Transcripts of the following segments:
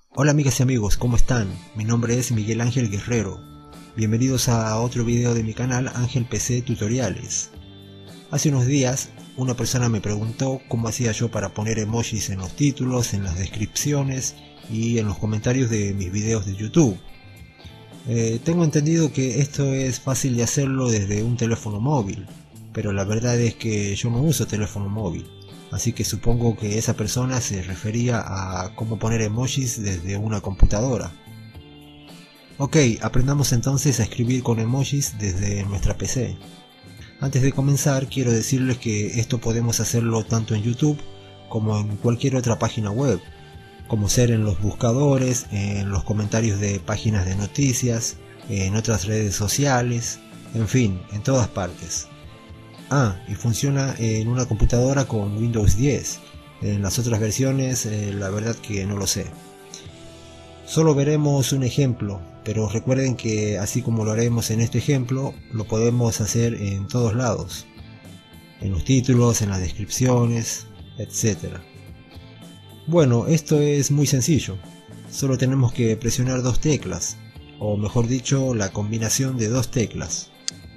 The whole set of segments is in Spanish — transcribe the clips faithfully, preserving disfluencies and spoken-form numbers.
Hola amigas y amigos, ¿cómo están? Mi nombre es Miguel Ángel Guerrero. Bienvenidos a otro video de mi canal Ángel P C Tutoriales. Hace unos días una persona me preguntó cómo hacía yo para poner emojis en los títulos, en las descripciones y en los comentarios de mis videos de YouTube. Eh, tengo entendido que esto es fácil de hacerlo desde un teléfono móvil, pero la verdad es que yo no uso teléfono móvil. Así que supongo que esa persona se refería a cómo poner emojis desde una computadora. Ok, aprendamos entonces a escribir con emojis desde nuestra P C. Antes de comenzar quiero decirles que esto podemos hacerlo tanto en YouTube como en cualquier otra página web, como ser en los buscadores, en los comentarios de páginas de noticias, en otras redes sociales, en fin, en todas partes. Ah, y funciona en una computadora con Windows diez. En las otras versiones, eh, la verdad que no lo sé. Solo veremos un ejemplo, pero recuerden que así como lo haremos en este ejemplo, lo podemos hacer en todos lados. En los títulos, en las descripciones, etcétera. Bueno, esto es muy sencillo. Solo tenemos que presionar dos teclas, o mejor dicho, la combinación de dos teclas.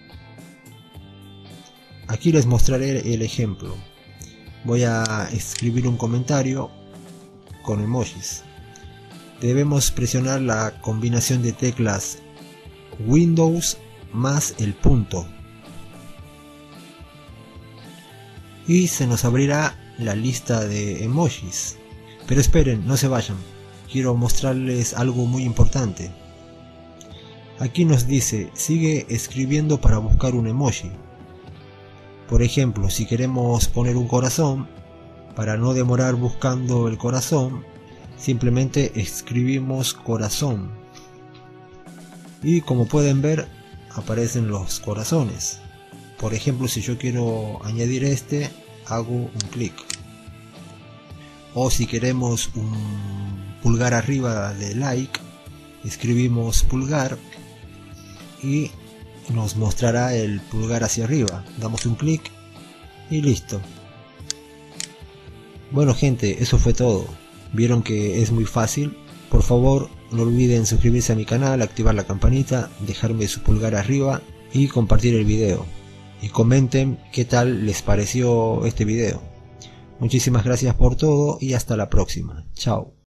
Aquí les mostraré el ejemplo. Voy a escribir un comentario con emojis. Debemos presionar la combinación de teclas Windows más el punto. Y se nos abrirá la lista de emojis. Pero esperen, no se vayan. Quiero mostrarles algo muy importante. Aquí nos dice, sigue escribiendo para buscar un emoji. Por ejemplo, si queremos poner un corazón, para no demorar buscando el corazón, simplemente escribimos corazón. Y como pueden ver, aparecen los corazones. Por ejemplo, si yo quiero añadir este, hago un clic. O si queremos un pulgar arriba de like, escribimos pulgar y nos mostrará el pulgar hacia arriba. Damos un clic y listo. Bueno gente, eso fue todo. Vieron que es muy fácil. Por favor no olviden suscribirse a mi canal, activar la campanita, dejarme su pulgar arriba y compartir el video. Y comenten qué tal les pareció este video. Muchísimas gracias por todo y hasta la próxima. Chao.